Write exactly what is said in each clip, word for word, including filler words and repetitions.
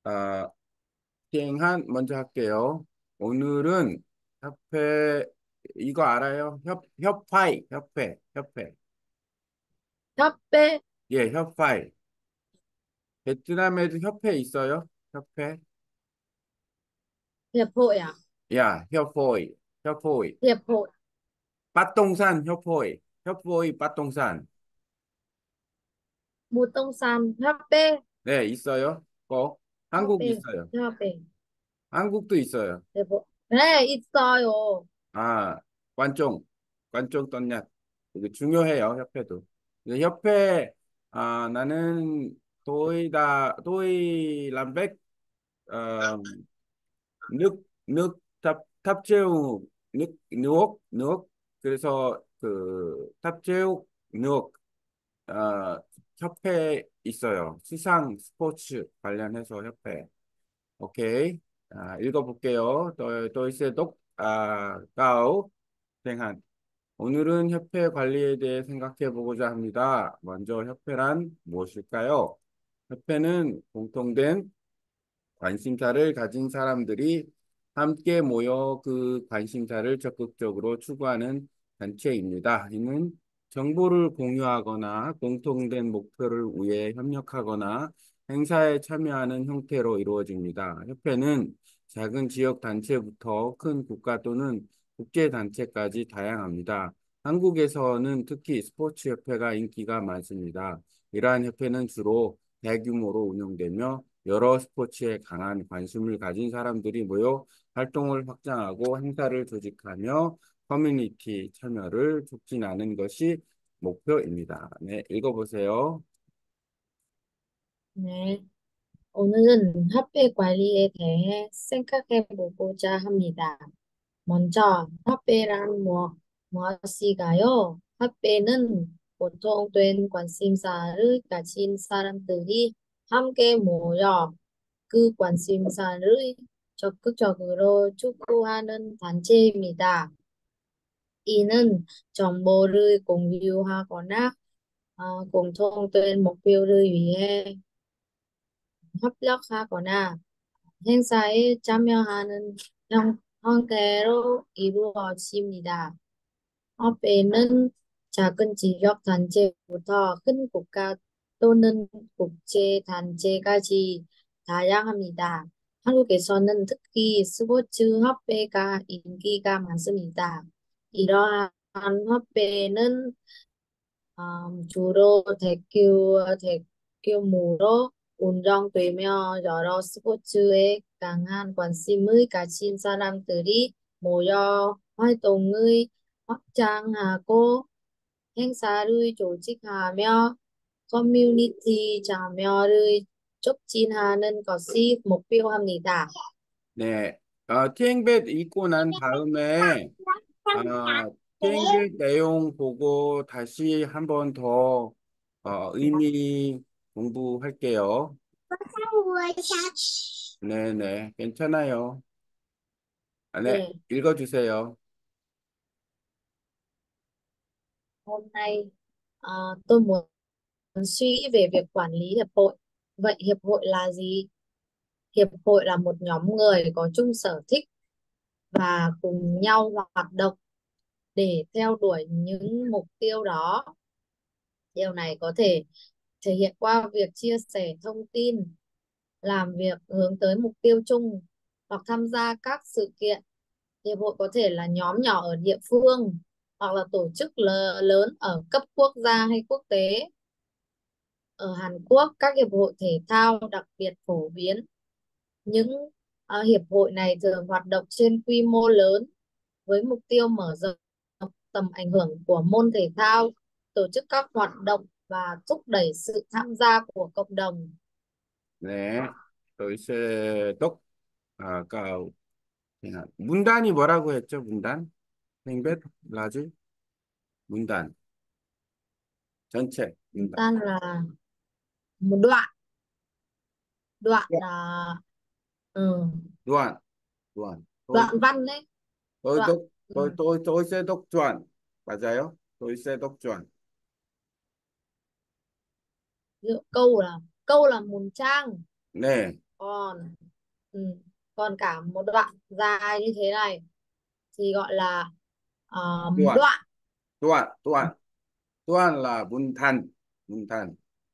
아, 시행한 먼저 할게요. 오늘은 협회 이거 알아요? 협 협회 협회 협회 협회, 예 협회 베트남에도 협회 있어요? 협회 hiệp hội à? 야 협회 협회 Hiệp hội, 빠똥산 협회 협회 빠똥산 Bùi Tông San, hát pê, 네 있어요. 꼭 한국 hát pê, 있어요. hát pê, 한국도 있어요. hiệp hội. Ê, ít rồi. 아 관종 관종 떴냐? 이거 중요해요 협회도. 근데 협회 아 나는 도이다 도이 람백 어, nước nước 탑 탑재우 nước nước nước 그래서 그 탑재우 nước 어, 협회 있어요. 수상 스포츠 관련해서 협회. 오케이. 아, 읽어볼게요. tôi tôi sẽ đọc 아, cao 생한. 오늘은 협회 관리에 대해 생각해 보고자 합니다. 먼저 협회란 무엇일까요? 협회는 공통된 관심사를 가진 사람들이 함께 모여 그 관심사를 적극적으로 추구하는 단체입니다. 이는 정보를 공유하거나 공통된 목표를 위해 협력하거나 행사에 참여하는 형태로 이루어집니다. 협회는 작은 지역 단체부터 큰 국가 또는 국제 단체까지 다양합니다. 한국에서는 특히 스포츠 협회가 인기가 많습니다. 이러한 협회는 주로 대규모로 운영되며 여러 스포츠에 강한 관심을 가진 사람들이 모여 활동을 확장하고 행사를 조직하며 커뮤니티 참여를 촉진하는 것이 목표입니다. 네, 읽어보세요. 네, 오늘은 협회 관리에 대해 생각해 보고자 합니다. 먼저, 협회란 뭐, 무엇일까요? 협회는 공통된 관심사를 가진 사람들이 함께 모여 그 관심사를 적극적으로 추구하는 단체입니다. 이는 정보를 공유하거나 어, 공통된 목표를 위해 협력하거나 행사에 참여하는 형, 형태로 이루어집니다. 협회는 작은 지역 단체부터 큰 국가 또는 국제 단체까지 다양합니다. 한국에서는 특히 스포츠 협회가 인기가 많습니다. 이러한 협회는 음, 주로 대규, 대규모로 운영되며 여러 스포츠에 강한 관심을 가진 사람들이 모여 활동을 확장하고 행사를 조직하며 커뮤니티 참여를 촉진하는 것이 목표합니다. 네, 어, 티앵벳 읽고 난 다음에 어, 티앵벳 내용 보고 다시 한번 더 어, 의미 공부할게요. 네, 네, 괜찮아요. 아, 네, 네, 읽어주세요. hôm nay ờ, tôi muốn suy nghĩ về việc quản lý hiệp hội. Vậy hiệp hội là gì? Hiệp hội là một nhóm người có chung sở thích và cùng nhau hoạt động để theo đuổi những mục tiêu đó. Điều này có thể thể hiện qua việc chia sẻ thông tin, làm việc hướng tới mục tiêu chung hoặc tham gia các sự kiện. Hiệp hội có thể là nhóm nhỏ ở địa phương hoặc là tổ chức lơ- lớn ở cấp quốc gia hay quốc tế. Ở Hàn Quốc, các hiệp hội thể thao đặc biệt phổ biến. Những ờ, hiệp hội này thường hoạt động trên quy mô lớn với mục tiêu mở rộng tầm ảnh hưởng của môn thể thao, tổ chức các hoạt động và thúc đẩy sự tham gia của cộng đồng. 네, 도이세 독, 아까 그냥 문단이 뭐라고 했죠? 문단? 팽벳, 라지, 문단, 전체, 문단. Ta là một đoạn đoạn 야, là ừ, 루안, 루안. tôi đoạn văn đấy, tôi đoạn 독, ừ. tôi tôi tôi sẽ 독 주안. 맞아요? tôi sẽ 독 주안. Ví dụ câu là câu là một trang, 네, còn ừ, còn cả một đoạn dài như thế này thì gọi là um, Đoạn, đoạn. đoạn, đoạn, đoạn là 문단, 문단.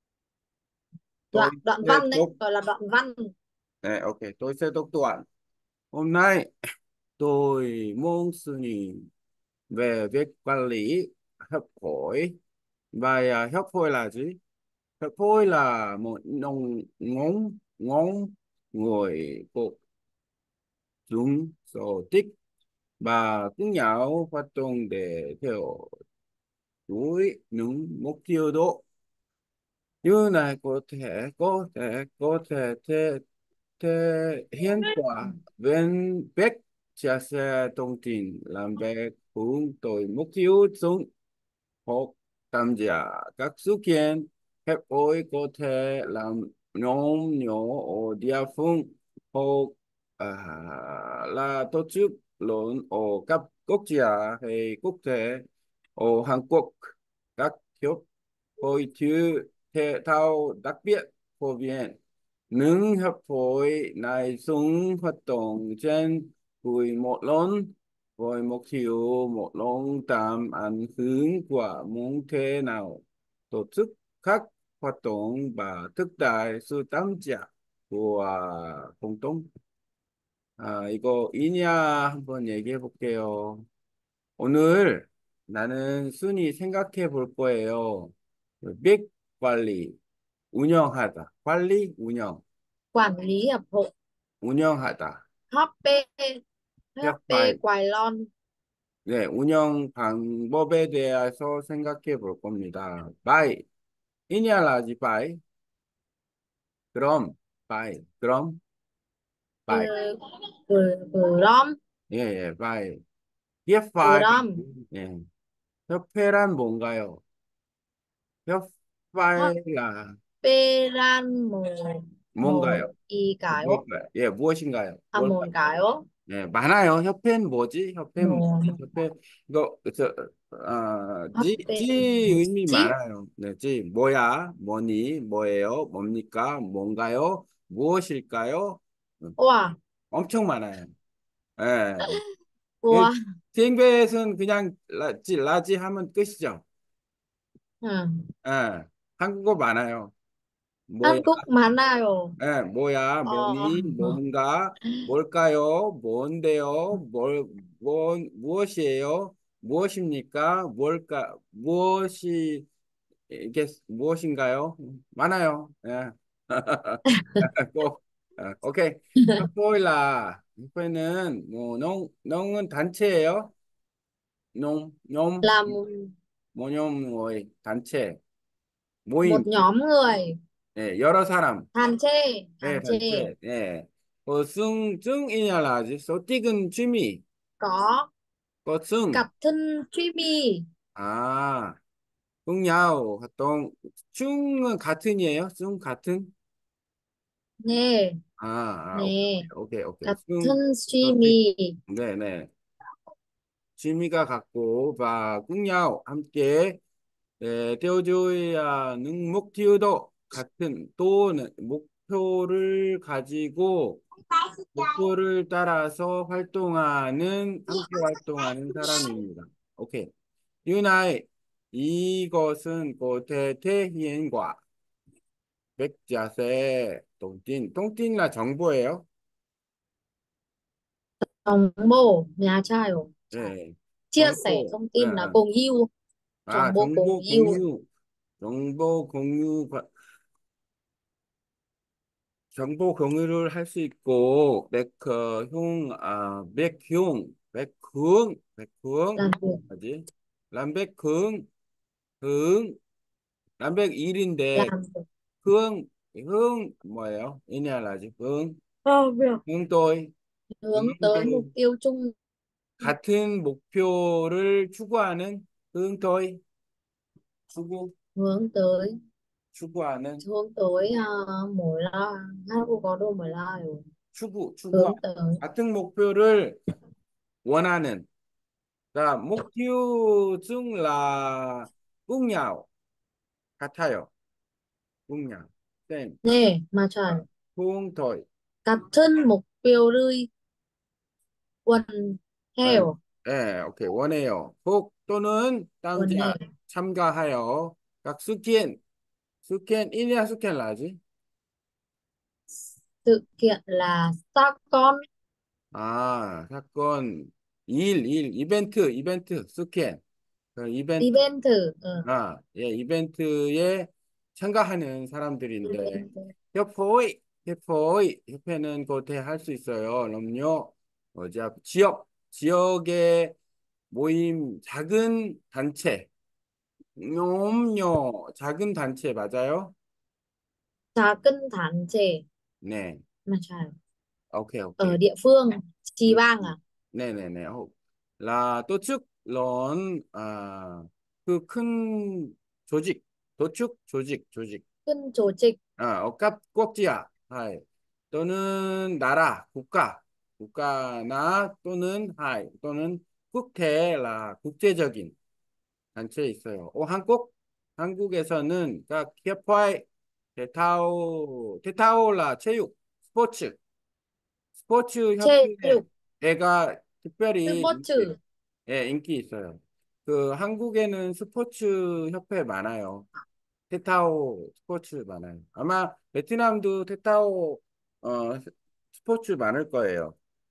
Tôi Đoạn đoạn sẽ văn đấy đọc, gọi là đoạn văn. 네, ok, tôi sẽ đọc đoạn. Hôm nay tôi muốn suy nghĩ về việc quản lý hấp hối. Và à, hấp hối là gì? Hấp hối là một nông ngón ngón người của chúng sở thích và cùng nhau hoạt động để theo đuổi những mục tiêu đó. Như này có thể có thể có thể thể, thể hiện quả bên việc chia sẻ thông tin làm việc hướng tới mục tiêu chung hoặc tham gia các sự kiện hiệp hội có thể làm nhóm nhỏ ở địa phương hoặc à, là tổ chức lớn ở cấp quốc gia hay quốc tế ở Hàn Quốc. Các hiệp hội thể thao đặc biệt phổ biến những hiệp hội này dùng hoạt động trên quy mô lớn với mục tiêu một long tạm ảnh hưởng của môn thể nào tổ chức các hoạt động và thúc đẩy sự tham gia của 공동. 아, 이거 이냐 한번 얘기해 볼게요. 오늘 나는 순위 생각해 볼 거예요. 빅 관리, 운영하다, 관리, 운영, Quản lý hiệp hội. 운영하다, hát pê hát pê 협파이. Quài Lon. 네, 운영 방법에 대해서 생각해 볼 겁니다. 바이, 이니알라지 바이, 그럼, 바이, 그럼, 바이. Ừ, ừ, ừ, rom. 예, 예, 바이. 협파이, Grom. 예. 협회란 뭔가요? 협파이là hát pê ran một một 뭔가요? y cái ố. 무엇인가요? 예, 무엇인가요? À một cái ố. 네, 많아요. 협회는 뭐지? 협회는 Một, 뭐지? một. 협회 이거 저 아, 지, hát pê 지 một 의미 chip. 많아요. 네, 지 뭐야? 뭐니? 뭐예요? 뭡니까? 뭔가요? 무엇일까요? 음, Wow. 엄청 많아요. 예. 그 Wow. 티잉베이스는 그냥 라지 라지 하면 끝이죠. Ừ. 예. 한국어 많아요. 뭐야? Hàn Quốc mà nào. 예, 뭐야, Ờ. 뭐니, 뭔가, 뭘까요, 뭔데요, 뭘, 뭔, 무엇이에요, 무엇입니까, 뭘까, 무엇이, 이게 무엇인가요? 많아요. 예. 꼭, 어, 오케이. 뽀일라, 이번에는 뭐, 농, 농은 단체예요? 농, 놈, Là một, 모nhóm người, 단체, 모임, một nhóm người. 예, 여러 사람. Hàn chê. 네, Hàn chê. 단체. 예. 그 승, 증이냐라지. 소띠근 취미. Có 그 승. cặp thân Dreamy. 아, 승야오 활동. 충은 같은이에요? 승 같은? Nè. 아, 아, 오케이, Nè. 오케이, 오케이. Cặp 승, thân 소띠. Dreamy. 네, 네. 취미가 같고, và cùng nhau 함께 네, 떼어줘야 는 목표도 같은 또는 목표를 가지고 목표를 따라서 활동하는, 함께 활동하는 사람입니다. 오케이. 유나이, 이것은 고태태희엔과 백자세, 똥띵. 똥띵 là 정보예요. Đồng bộ nhà trai ổ. 네. Chia sẻ 정보, thông 아, tin là 아. cùng yêu. 아, Đồng bộ cùng 정보 yêu. 공유, 정보 공유, 정보 공유를 할 수 있고, 백형, 아, 백형, 백흥, 백흥, Làm việc. 뭐지? 람백흥, 흥, 람백 일인데, Làm việc. 흥, 흥, 뭐예요? 이니알라지, 흥, Làm việc. 흥 tôi, Hướng 흥 tới mục tôi, tiêu chung. 같은 목표를 추구하는, 흥 tôi, 추구, Hướng tới. 추구하는, Hướng tới uh, mỗi la. Hát cô có đôi mỗi la rồi. 추구, 추구하는, Hướng tới. 같은 목표를 원하는, 자, 목표 중라 꿈nhau 같아요. 꿈nhau. 땡. Nè mà trời. 아, 꿈토이. 같은 목표를 네, 원해요. 네, 오케이. 원해요. 꼭 또는 원해요. 당자 참가하여 các sự kiện. Sự kiện ít ra sự kiện là gì? Sự kiện là xác con. 아, 사건, 일, 일, 이벤트, 이벤트, sự kiện. 그 이벤트, Event. Ừ. 아, 예, 이벤트에 참가하는 사람들인데, Event. 협회, 협회, 협회는 곧해 할 수 있어요. 그럼요. 뭐지? 지역, 지역의 모임, 작은 단체. 요 작은 단체 맞아요? 작은 단체 네. mà phải 오케이, 오케이. ở địa phương, 음, chi bang 음. à? 네네네. 어, 라, 또축, 런, 아, 그 큰 조직, 도축, 조직, 조직. Cân tổ chức. 아, 억갑, 꼭지야. 하이. 또는 나라, 국가, 국가나 또는 하이, 또는 국태, 라, 국제적인 단체 있어요. 어, 한국, 한국에서는 각 협회, 대타오, 대타올라 체육, 스포츠, 스포츠 Chê lục. 협회가 특별히 인기, 스포츠. 예, 인기 있어요. 그 한국에는 스포츠 협회 많아요. 테타오 스포츠 많아요. 아마 베트남도 테타오 어, 스포츠 많을 거예요.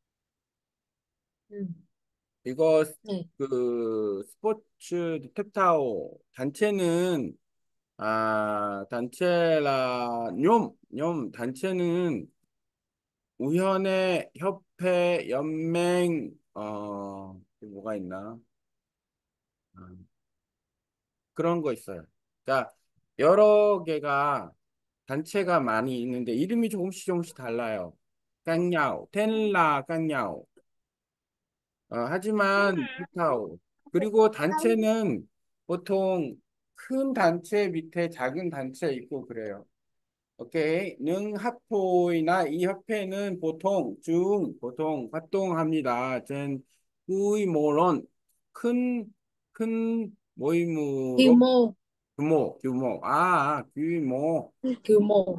Ừ. 이거 Này. 그 스포츠 테타오 단체는 아 단체라 뇽, 뇽 단체는 우연의 협회 연맹 어 뭐가 있나? 아, 그런 거 있어요. 그러니까 여러 개가 단체가 많이 있는데 이름이 조금씩 조금씩 달라요. 깡냐오, 텐라 깡냐오. 어, 하지만 피타오. 그리고 단체는 보통 큰 단체 밑에 작은 단체 있고 그래요. 오케이. 능합회나 이 협회는 보통 중 보통 활동합니다. 전 quy 모론 큰 큰 Quy 모임으로 mô. 규모 규모 아 규모 Quy mô.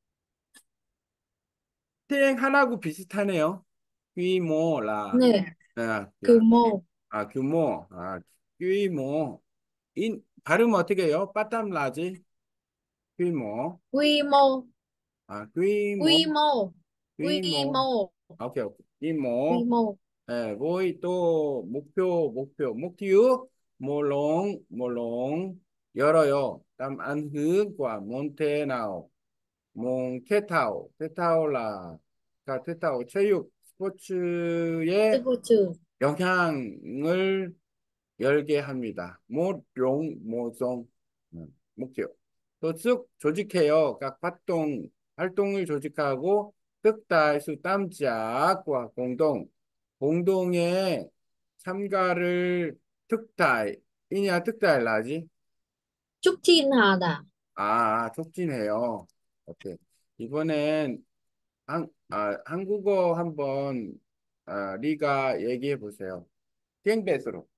태행 하나고 비슷하네요. 규모라 Này. 아, Quy 야, mô. 아 규모 아 규모 인 발음 어떻게 해요? 빠땀라지 규모 Quy mô. 아 규모 Quy mô. Quy 규모 mô. 오케이 오케이 Quy 규모 mô. 예, 뭐이 또 목표 목표 목표 몰롱 몰롱 열어요. 땀 안흐과 몬테나오 몽케타오 테타올라 가 테타오 체육 스포츠에 스포츠. 영향을 열게 합니다. 모롱 모종 음, 목표 또 쭉 조직해요. 각 활동 활동을 조직하고 특달수 땀짝과 공동 공동의 참가를 특달 이냐 특달 나지? Chúc Chin Hà đã. 아 촉진해요. 오케이. 이번엔 한, 아, 한국어 한번 아, 리가 얘기해 보세요. 땡베스로.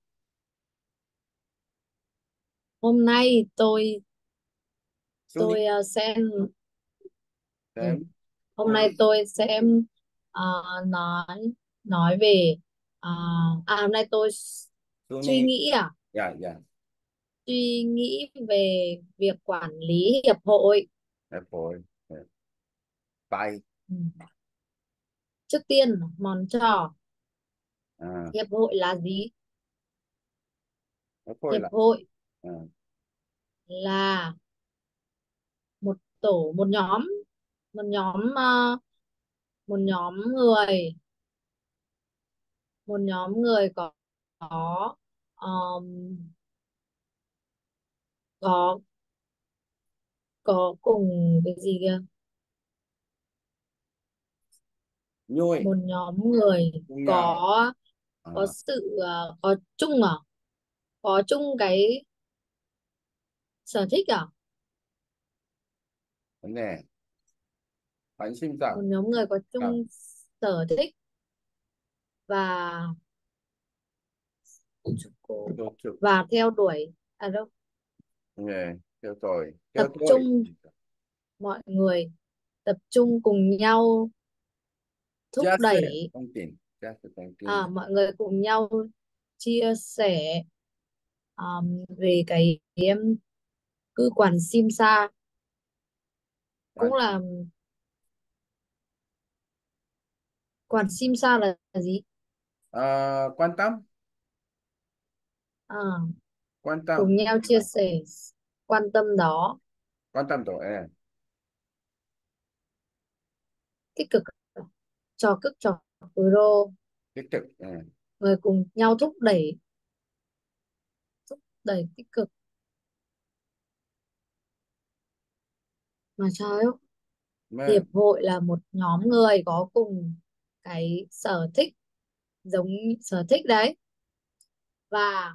Hôm nay tôi 소니 tôi ờ, xem. Ừ. 쌤 Hôm nay tôi sẽ ờ, nói nói về ờ, à hôm nay tôi s- suy 소니 nghĩ à 야, 야. suy nghĩ về việc quản lý hiệp hội. 애플. 네. 바이. Ừ. Trước tiên món trò. 아, Hiệp hội là gì? Hiệp 애플라. hội 아, là một tổ, một nhóm, một nhóm ờ, một nhóm người, một nhóm người có có ờm, có có cùng cái gì kia, nhồi, một nhóm người cùng nhau. có có 아, sự ờ, có chung à, có chung cái sở thích à, 네. một 관심사. nhóm người có 아, chung sở thích và 저쪽. và theo đuổi à đâu, 네. theo tôi. tập theo tôi. trung, mọi người tập trung cùng nhau thúc chia sẻ đẩy. thông tin, chia sẻ thông tin. À, mọi người cùng nhau chia sẻ um, về cái um, cứ quản sim xa, cũng Quan, là quản sim xa là, là gì? ờ, quan tâm, À, quan tâm, cùng nhau chia sẻ quan tâm đó. quan tâm tổ e, Tích cực, cho cực cho pro, tích cực, e. người cùng nhau thúc đẩy, thúc đẩy tích cực. Mà sao ấy, hiệp Mà hội là một nhóm người có cùng cái sở thích, giống sở thích đấy, và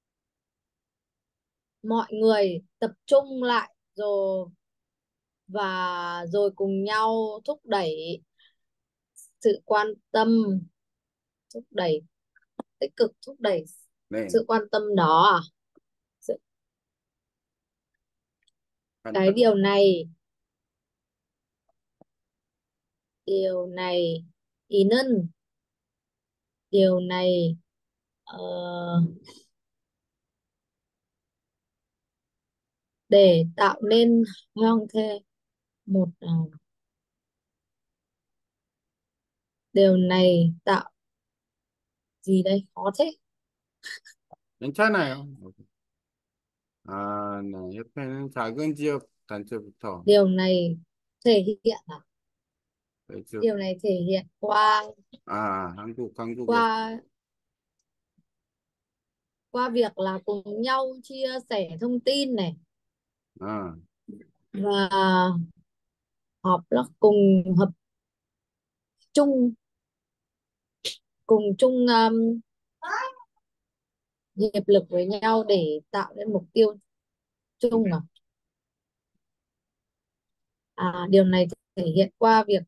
mọi người tập trung lại rồi, và rồi cùng nhau thúc đẩy sự quan tâm, thúc đẩy tích cực, thúc đẩy 네, sự quan tâm đó à. Sự, quan cái tâm, điều này, điều này 이는, điều này ờ, để tạo nên 형태, một ờ, điều này tạo gì đây, khó thế. 괜찮아요. 아, 네. 옆에는 작은 지역 단체부터 Điều này thể hiện à, 쭉, điều này thể hiện qua, 아, 한국, 한국에서, qua qua việc là cùng nhau chia sẻ thông tin này, 아, và họp là cùng hợp chung, cùng chung um, hiệp lực với nhau để tạo nên mục tiêu chung à. À, điều này thể hiện qua việc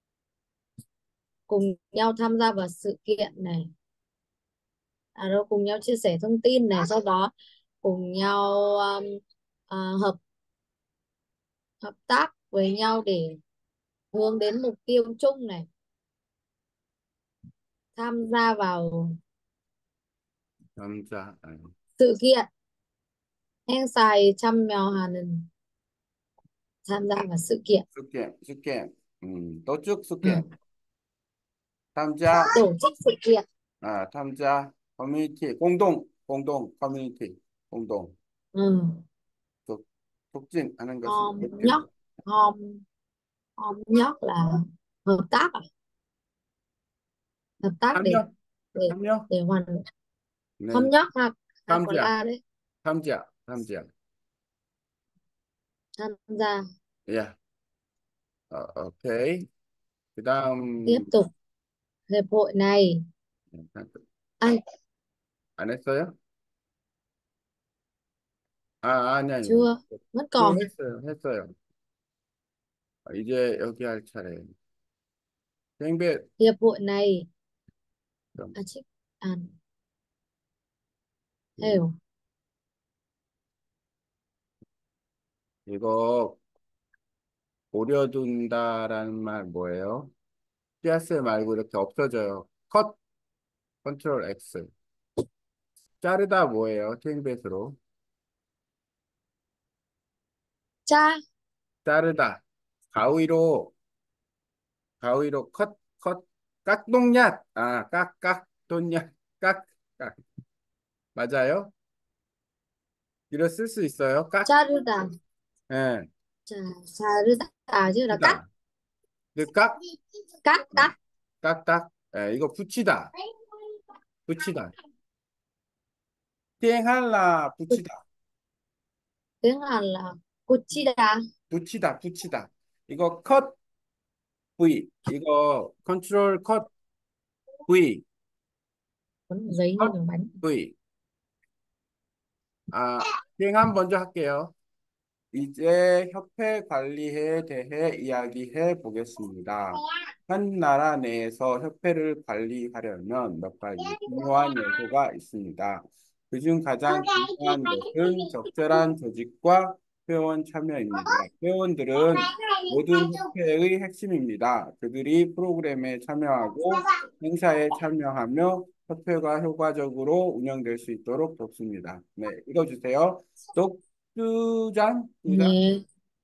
cùng nhau tham gia vào sự kiện này, à đâu, cùng nhau chia sẻ thông tin này, sau đó cùng nhau um, à, hợp hợp tác với nhau để hướng đến mục tiêu chung này, tham gia vào 남자, 아, sự kiện, 행사에 참여하는, tham gia vào sự kiện. 숙제, 숙제, 음, 또쭉 Ừ. 숙제, 탐자, Tổ chức sự kiện. 아, 탐자, 커뮤니티, 공동, 공동, 커뮤니티, 공동, Ừ. 促, 촉진하는 것을 Hom 목표. nhóc, hom hom nhóc là hợp tác à? Hợp tác để 참여, để 참여, để hoàn, hom 네, nhóc ha, ha còn 탐자, a đấy, 탐자, 탐자, tham gia. 야, 어, 오케이. Tiếp 그다음, tục, hiệp hội này, ai 안 했어요? 아, 아니, 아니. chưa, vẫn 또 còn. 했어요, 했어요. 아, 이제 여기 할 차례. 생배, Hiệp hội này, 좀, à chứ, à 음, hiểu. 이거 오려둔다라는 말 뭐예요? 씨에스 말고 이렇게 없어져요. 컷, 컨트롤 X. 자르다 뭐예요? 생배스로. Cha, 자르다. 가위로, 가위로 컷, 컷, 깍동얏. 아, 깍, 깍, 돈얏, 깍, 깍. 맞아요? 이거 쓸 수 있어요? 깍, charuda, 예, cha charuda à chứ là cắt, 붙이다. 그 깍, cắt 네, cắt. 깍딱. 예, 이거 붙이다. 붙이다. ti행할라, 붙이다. Tiếng Hàn là Kuchida. 붙이다, 붙이다. 이거 컷, V. 이거 컨트롤 컷, V. Có giấy như 컷, miếng bánh. V. 아, ti행한 먼저 할게요. 이제 협회 관리에 대해 이야기해 보겠습니다. 한 나라 내에서 협회를 관리하려면 몇 가지 중요한 요소가 있습니다. 그중 가장 중요한 것은 적절한 조직과 회원 참여입니다. 회원들은 모든 협회의 핵심입니다. 그들이 프로그램에 참여하고 행사에 참여하며 협회가 효과적으로 운영될 수 있도록 돕습니다. 네, 읽어주세요. 독주장, 주장. 네,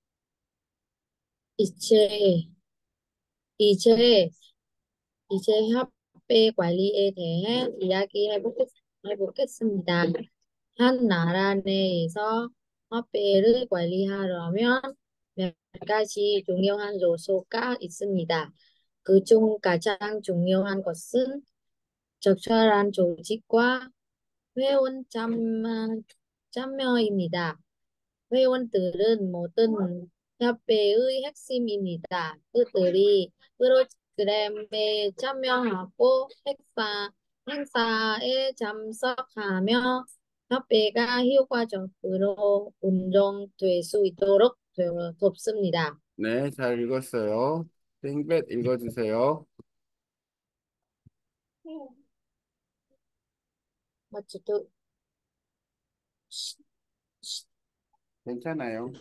이체, 이체, 이제 협회 관리에 대해 이야기해보겠, 해보겠습니다. 한 나라 내에서 화폐를 관리하려면 몇 가지 중요한 요소가 있습니다. 그중 가장 중요한 것은 적절한 조직과 회원 참, 참여입니다. 회원들은 모든 협회의 핵심입니다. 그들이 프로그램에 참여하고 행사, 행사에 참석하며 협회가 효과적으로 운영될 수 있도록 도- 돕습니다. 네, 잘 읽었어요. 땡볕 읽어주세요. 맞죠? 괜찮아요.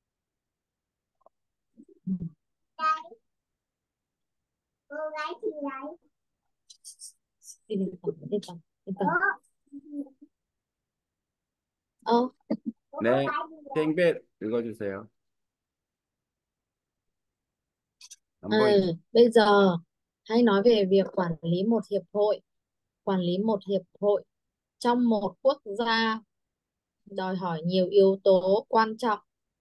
일단, 일단, 일단. Ờ, 네, 땡볕 읽어주세요. 안 à, 보이. bây giờ hãy nói về việc quản lý một hiệp hội. Quản lý một hiệp hội trong một quốc gia đòi hỏi nhiều yếu tố quan trọng,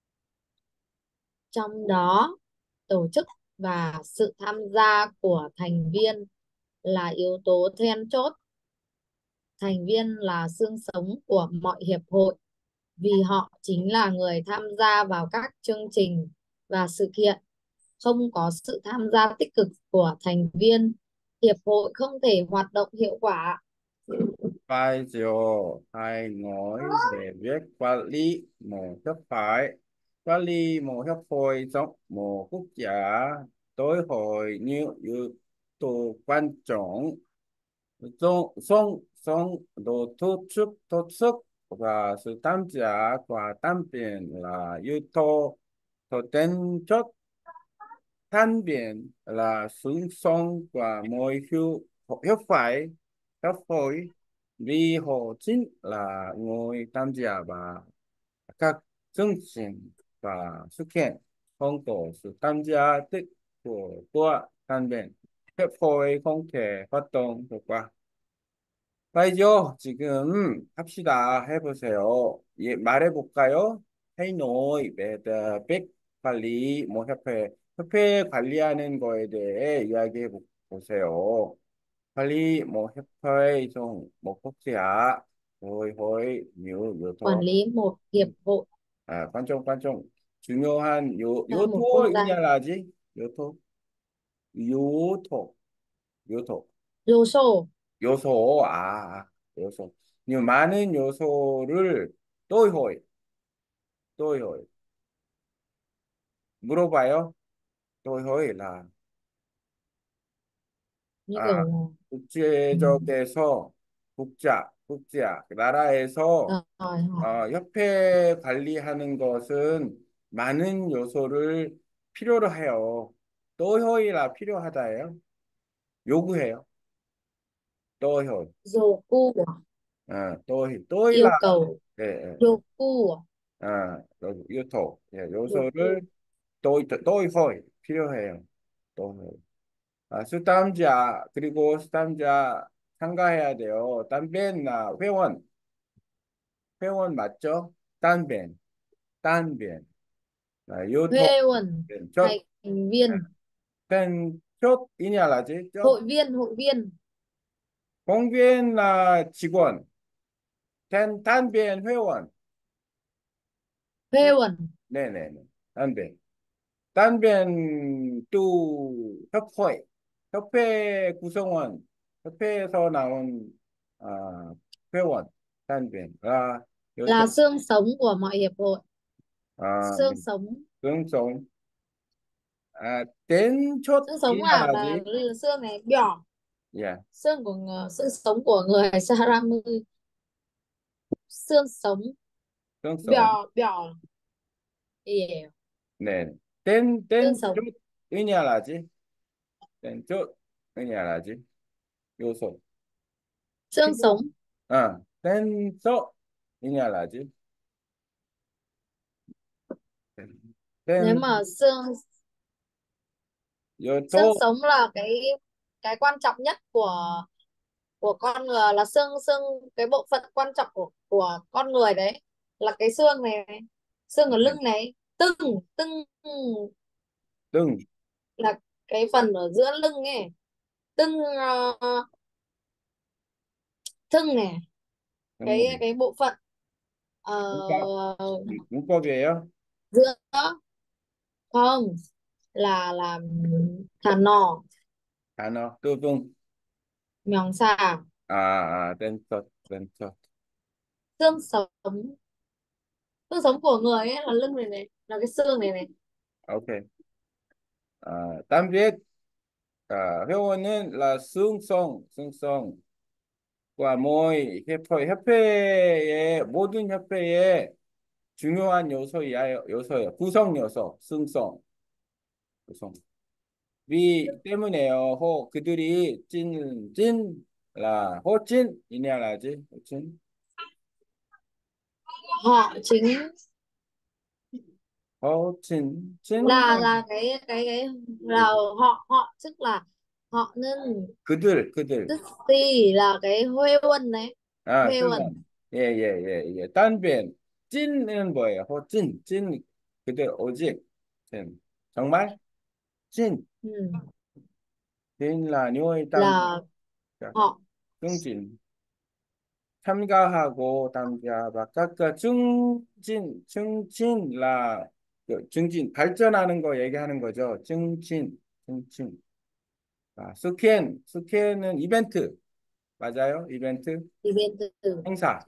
trong đó tổ chức và sự tham gia của thành viên là yếu tố then chốt. Thành viên là xương sống của mọi hiệp hội vì họ chính là người tham gia vào các chương trình và sự kiện. Không có sự tham gia tích cực của thành viên, hiệp hội không thể hoạt động hiệu quả. Phải rồi, hay nói về việc quản lý một cấp phái. Quản lý một hiệp hội trong một quốc gia đòi hỏi nhiều yếu tố quan trọng. Song, song, song, độ tổ chức, tổ chức và sự tham gia của thành viên là yếu tố có then chốt. Thành viên là xứng son của mỗi hiệp hiệp phải hiệp hội vì họ chính là người tham gia vào các chương trình và sự kiện không có sự tham gia tích của của thành viên hiệp hội không thể hoạt động hiệu quả. 빨리죠. 지금 합시다. 해보세요. 예, 말해볼까요? 헤이노이, 매드, 백 관리, 뭐 협회, 협회 관리하는 거에 대해 이야기해 보- 보세요. 관리, 뭐 협회, 좀, 뭐 quốc gia, hội, hội, nhiều yếu Quản tố. lý một hiệp hội 아, 관종, 관종. 중요한 요, trong một quốc gia. 요토이냐라지? 요토? 요토, 요토. 요소, 요소, 아, 아, 요소. 이 많은 요소를 또이호이, 또이호이. 물어봐요. 또이호이 là, như 아, kiểu ừ, 국제적에서, 국자, 국자, 그 나라에서 đòi hỏi 어, 협회 관리하는 것은 많은 요소를 필요로 해요. 또이호이라 필요하다예요. 요구해요. 또이호이. dồ cu à? 어, 또이, 또이라, Yêu cầu 예, 예, 예. dồ cu à? 아, 요- 요토, 예, Dồ 요소를 cu 또, 또 이호이 필요해요. 또 아, 수담자 그리고 수담자 참가해야 돼요. 딴벤나 회원 회원 맞죠? 딴벤 딴벤 아, 요토 thuê quần chốt thành viên, tên chốt 이냐 라지 chốt hội viên hội viên 공viên là 직원 tên 딴벤 회원 thuê quần 네네네 딴벤 딴벤 또 협회 협회 구성원 협회에서 나온 아, 회원 딴벤 아 là 요또 xương sống của mọi hiệp hội. 아 Xương sống, cường 아, 된 xương sống là là, 촛이냐라지 là xương này bnhỏ, 예 xương của ngờ- xương sống của người Sarami, xương sống cường bnhỏ bnhỏ Yeah. 네. 땐, Xương 땐 쪽 sống. 의미하라지. 땐 쪽 의미하라지. 요소. Xương sống. 필요. 아, 땐 쪽 의미하라지. Nếu 땐 mà xương xương 요소. sống là cái cái quan trọng nhất của của con người, là xương xương cái bộ phận quan trọng của của con người đấy, là cái xương này, này. Xương ở 네. lưng này, tưng tưng 등, là cái phần ở giữa lưng ấy, tưng uh, thưng này, cái 등, cái bộ phận ờ, 문법, 문법이에요? giữa, không, là là thả nỏ, 단어, 또 등. mèo xà. 아, 아, 댄서, 댄서. Xương sống, xương sống của người ấy là lưng này này, là cái xương này này. 오케이. 아, también, 아, 회원은 la 승성, 승성. 과 모의 협회, 협회의 모든 협회의 중요한 요소야, 요소예요. 구성 요소, 승성, 구성. 위 때문에요. 호 그들이 찐, 찐, là 호찐 이냐라지, 호찐. Họ chính 호찐, 찐 là là cái cái cái là họ họ tức là họ nên, 그들, 그들. tức thì là cái huê huân đấy, 아, huê huân. 회원. 예, 예, 예, 예. 딴변. 찐은 뭐예요? 호찐, 찐. 그들 오직, 찐. 정말 찐. Ừ. 찐 là nuôi tam Là họ. 승진. 참가하고 담자 각각 증진 증진 라 그 증진 발전하는 거 얘기하는 거죠. 증진 증진. 아, 스캔 스캔은 이벤트 맞아요. 이벤트 Thì bên từ. 행사.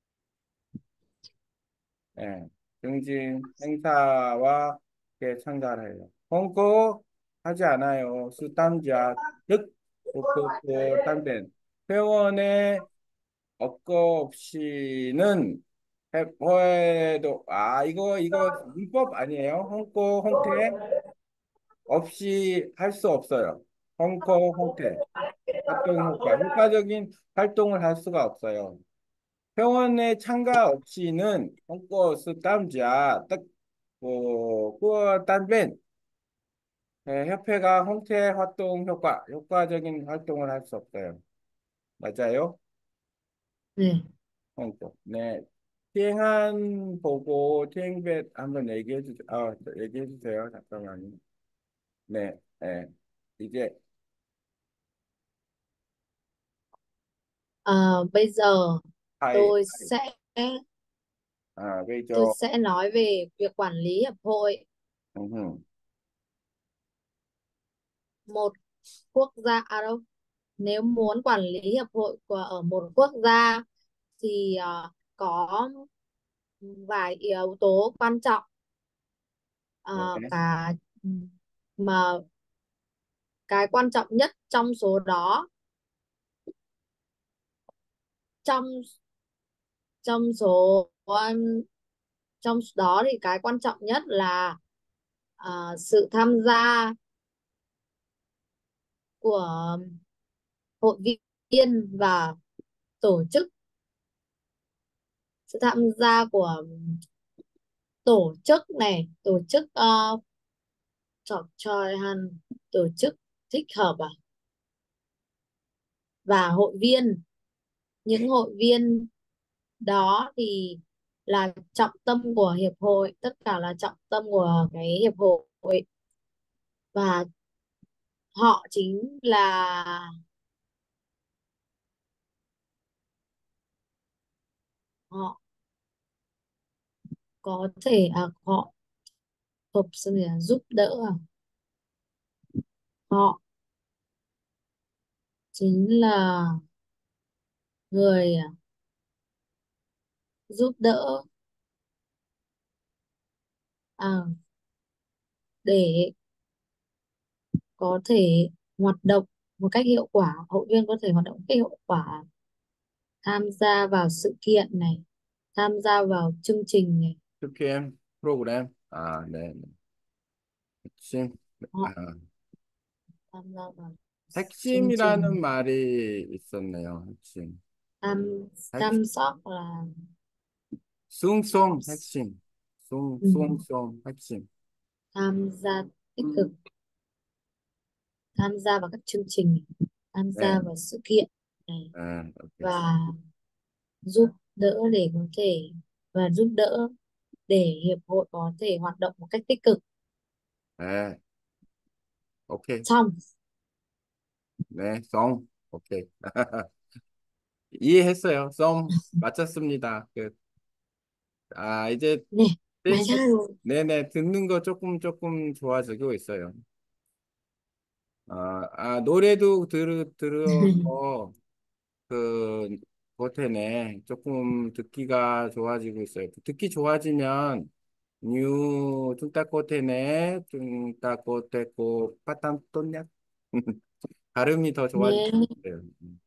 예. 증진 행사와 이렇게 참가를 해요. 홍보 하지 않아요. 수담자 즉 그그 담된 회원의 억거 없이는 해도 아 이거 이거 문법 아니에요? 홍고 홍태 없이 할 수 없어요. 홍고 홍태 활동 효과 효과적인 활동을 할 수가 없어요. 회원의 참가 없이는 홍고 수담자 딱뭐 꾸어 딴벤 협회가 홍태 활동 효과 효과적인 활동을 할 수 없어요. 맞아요? Này. 홍보. 네. 티행한 보고 티행벳 한번 얘기해 주세요. 아, 얘기해 주세요. 잠깐만요. 네, 네. 이제 Ờ, bây giờ 하이, tôi 하이. sẽ 아, tôi 그죠. sẽ nói về việc quản lý hiệp hội. 음, Một quốc gia à đâu, nếu muốn quản lý hiệp hội của ở một quốc gia thì ờ, có vài yếu tố quan trọng. Ờ, 네. cả mà cái quan trọng nhất trong số đó, trong trong số um, trong số đó thì cái quan trọng nhất là ờ, sự tham gia của hội viên và tổ chức, sự tham gia của tổ chức này, tổ chức uh, trò chơi hẳn, tổ chức thích hợp à, và hội viên. Những hội viên đó thì là trọng tâm của hiệp hội, tất cả là trọng tâm của cái hiệp hội, và họ chính là họ có thể à, họ hợp sự là giúp đỡ à? Họ chính là người à, giúp đỡ à, để có thể hoạt động một cách hiệu quả, hội viên có thể hoạt động một cách hiệu quả, tham gia vào sự kiện này, tham gia vào chương trình này. 스캠 프로그램. 아, 네. 네. 핵심. 아, họ tham gia vào chương 핵심이라는 trình 말이 있었네요. 핵심. chăm 핵, chăm sóc là chăm 숭송 핵심. 숭, ừ, 숭송 핵심. tham gia tích cực, tham gia vào các chương trình, tham 네. gia vào sự kiện này, 아, 오케이. và giúp đỡ để có thể và giúp đỡ để hiệp hội có thể hoạt động một cách tích cực. 네. 오케이. Xong. 네, 송. 오케이. 이해했어요. 송. 맞췄습니다. 그, 아, 이제, Nè, mày 네, ra rồi. 네네, 듣는 거 조금, 조금 좋아지고 있어요. 아, 아, 노래도 들, 들어서, 그, 버튼에 조금 듣기가 좋아지고 있어요. 듣기 좋아지면, 뉴, 뚱따꼬테네, 뚱따꼬테꼬, 빠땀 또냐? 발음이 더 좋아질 것 Nè. 같아요.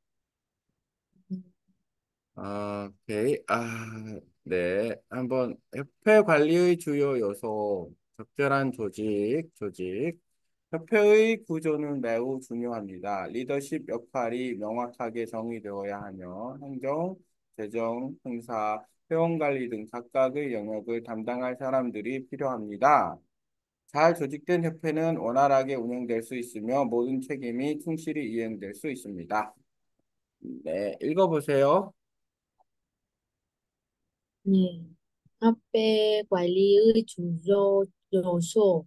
아, 오케이. 아, 네. 한번 협회 관리의 주요 요소, 적절한 조직, 조직. 협회의 구조는 매우 중요합니다. 리더십 역할이 명확하게 정의되어야 하며 행정, 재정, 행사, 회원 관리 등 각각의 영역을 담당할 사람들이 필요합니다. 잘 조직된 협회는 원활하게 운영될 수 있으며 모든 책임이 충실히 이행될 수 있습니다. 네, 읽어보세요. Nè, hát pê 관리의 주요 요소,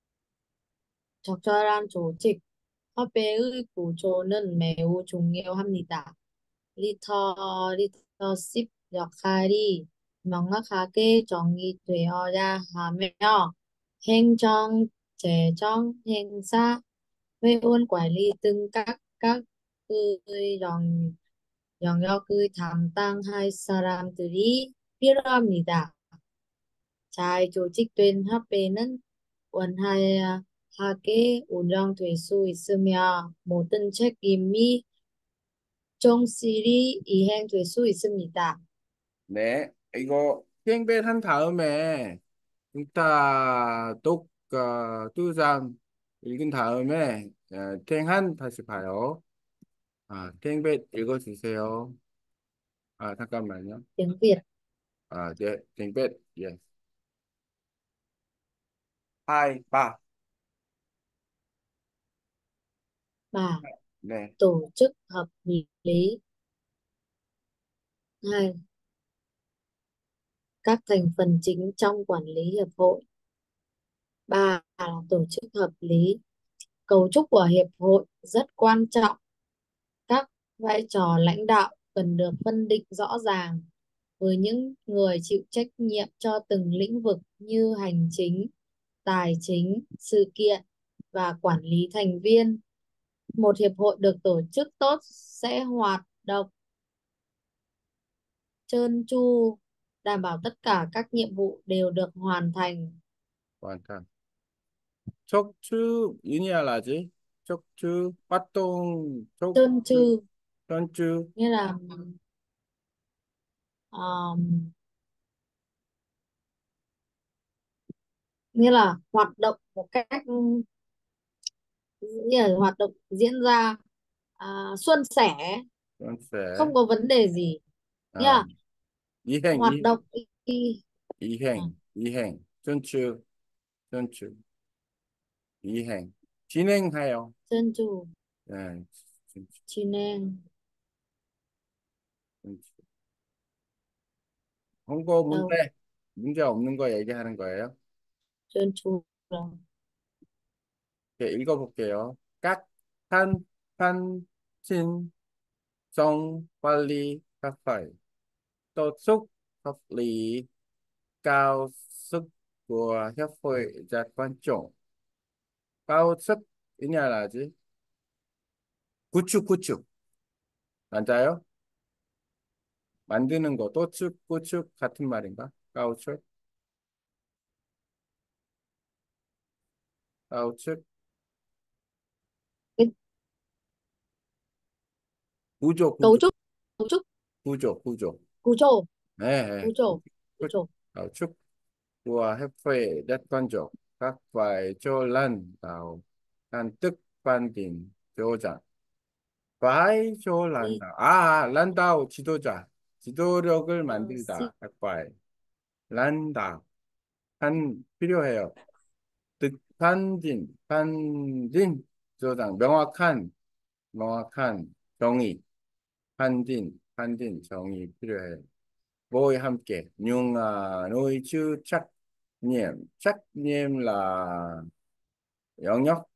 적절한 조직. 협회의 구조는 매우 중요합니다. 리더, 리더십 역할이 명확하게 정의되어야 하며 행정, 재정, 행사, 회원 관리 등 각각 의 영, 영역을 담당할 사람들이 필요합니다. 잘 조직된 협회는 원활하게 운영될 수 있으며 모든 책임이 정실히 이행될 수 있습니다. 네, 이거 땡벨 한 다음에 일단 똑까 뚜장 읽은 다음에 어, 땡한 다시 봐요. 아, 땡벨 읽어주세요. 아, 잠깐만요. Tiếng Việt. 아, 네, 땡벨 예. hai ba. Ba. 네, Tổ chức hợp lý. Hai. Các thành phần chính trong quản lý hiệp hội. Ba là tổ chức hợp lý. Cấu trúc của hiệp hội rất quan trọng. Các vai trò lãnh đạo cần được phân định rõ ràng với những người chịu trách nhiệm cho từng lĩnh vực như hành chính, tài chính, sự kiện và quản lý thành viên. Một hiệp hội được tổ chức tốt sẽ hoạt động trơn tru, đảm bảo tất cả các nhiệm vụ đều được hoàn thành. 완탄. 척추 이니알라지. 척추 빠똥 Trơn 척추 tru 전주 nghĩa là um, nghĩa là hoạt động một cách, nghĩa là hoạt động diễn ra à, suôn sẻ, không 전세. có vấn đề gì 아, nha. 이행 Hoạt 이행 động y, à, 이행 이행 전주 전주 이행 진행하여. trơn tru, 네, 전주, chi nên 전주. 홍보 문제, đâu, 문제 없는 거 얘기하는 거예요. trơn tru đâu. 네, 읽어볼게요. các thanh thanh xin xong quản các phải tổ chức hợp lý cao sức của hiệp hội rất quan trọng. cao sức ý nhà là gì? 구축 구축 맞아요? 만드는 거 또축 구축 같은 말인가? 가우축 가우축 Cái 구조 cấu 구조 trúc, cấu trúc, 구조 구조 cú trồ, 네, cú 네. trồ, cú trồ. 가우축 của hiệp hội rất quan trọng. Các phải cho lần vào căn tức quan điểm 조장. phải cho lần gì đầu. 아, 란다우 지도자. 지도력을 ờ, 만들다. si, 닭발. 란다. 한 필요해요. 득판진, 판진, 조장. 명확한, 명확한 정의. 판진, 판진, 정의 필요해요. 뭐에 함께. 융아, 노이, 추, 착, 님. 착님 là 영역하는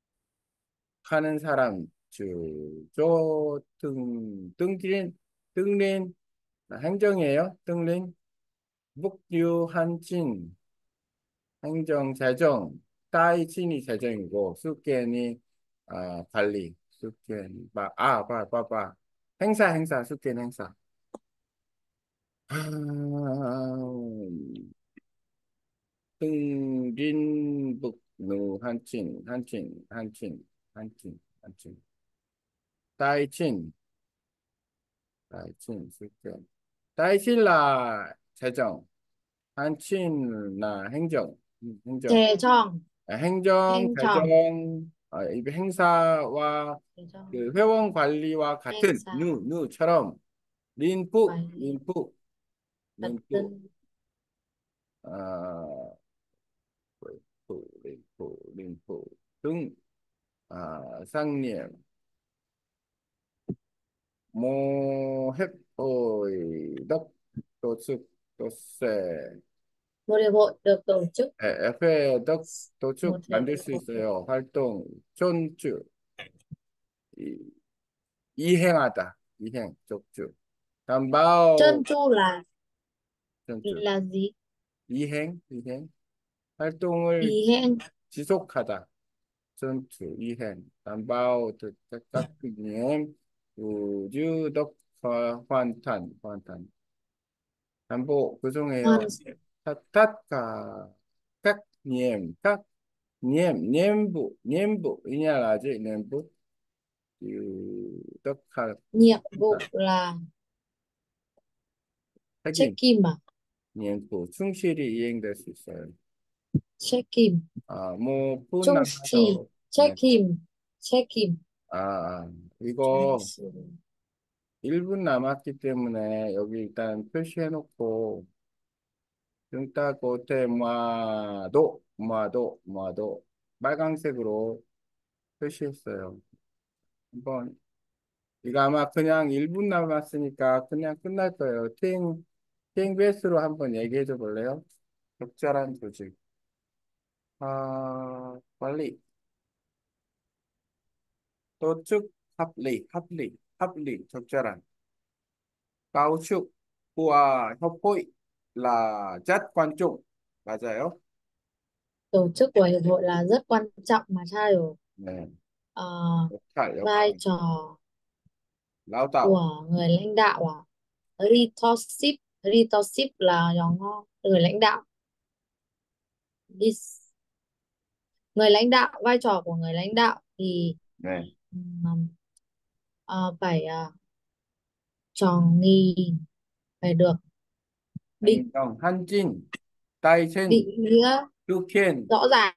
사람, 주, 조, 등, 등진, 등린, 행정이에요. 등린, 묵유, 한진, 행정, 재정, 따이진이 재정이고, 숙견이 아, 관리, 숙견, 마, 아, 봐, 봐, 봐. 행사, 행사, 숙견, 행사. 아, 등린북, 누, 한친, 한친, 한친, 한친, 한친. 따이진, 따이진, 숙견. 따이진 là 재정, 한친 là 행정, 음, 행정. chè chong 아, 행정, heng 재정, chong 아, 이 행사와 chè chong 그 회원 관리와 heng 같은 sa 누, 누처럼 린프, quản lý 린프, trật 린프, tự 아, 린프, 린프, 린프 등 아, 상님, 모, 협의, 덕, tổ chức, tổ chức, một hiệp hội được tổ chức 에페, 덕, một tổ chức hiệp 만들 수 hội 있어요. 활동, 존주, 이, 이행하다, 이행, 족주. 담바오, trơn tru là 존주. là gì 이행, 이행, 활동을 ý hẹn 지속하다, 전투, 이행, 담바오, 짝짝님, 우주덕, 환탄, 환탄, 담보, hoàn 구성해요. 타타카, các các niệm, niệm vụ, niệm vụ, ý nhà là gì, niệm vụ, tất cả, nhiệm vụ là check 책임, kim à niệm vụ, 충실히 이행될 수 있어요. check kim 아, 뭐, 분 trung trì 나가서, check 네. kim check kim 아, 아, 이거 Check. 일 분 남았기 때문에 여기 일단 표시해놓고 등 따고 테마도 마도 마도 빨강색으로 표시했어요. 한번 이거 아마 그냥 일 분 남았으니까 그냥 끝날 거예요. 팅 팅베이스로 한번 얘기해 줘 볼래요? 적절한 조직. 아, 관리, 도축, 합리, 합리, 합리, 적절한. 가우축, của 협hội là rất quan trọng. 맞아요? Tổ chức của hiệp hội là rất quan trọng mà sai rồi. 네. Ờ, 역할, vai 역할. trò lao của người lãnh đạo à? Leadership, leadership là nhóm người lãnh đạo. Dis- Người lãnh đạo, vai trò của người lãnh đạo thì 네. ừm, ờ, phải uh, tròn nghi, phải được định 행정, 한진, 따이첸, định nghĩa 뚜켄, rõ ràng.